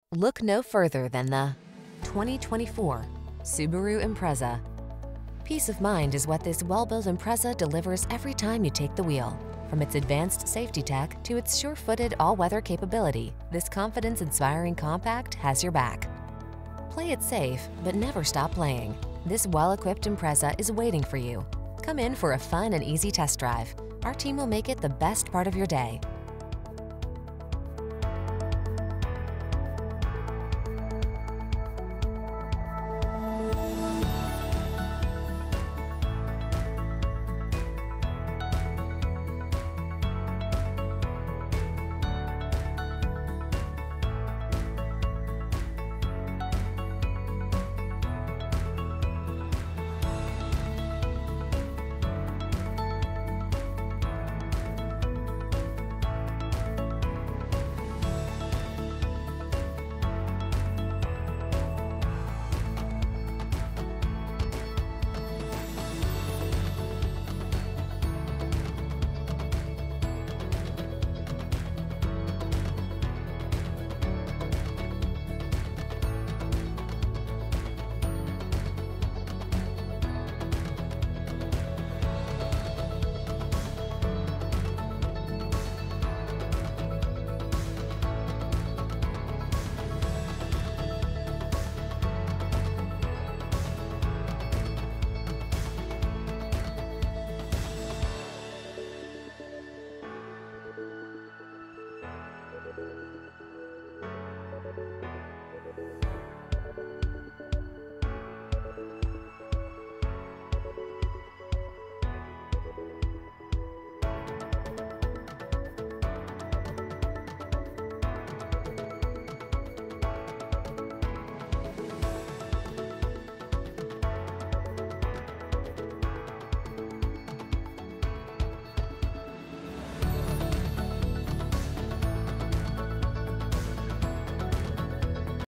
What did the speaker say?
Look no further than the 2024 Subaru Impreza. Peace of mind is what this well-built Impreza delivers every time you take the wheel. From its advanced safety tech to its sure-footed all-weather capability, this confidence-inspiring compact has your back. Play it safe, but never stop playing. This well-equipped Impreza is waiting for you. Come in for a fun and easy test drive. Our team will make it the best part of your day.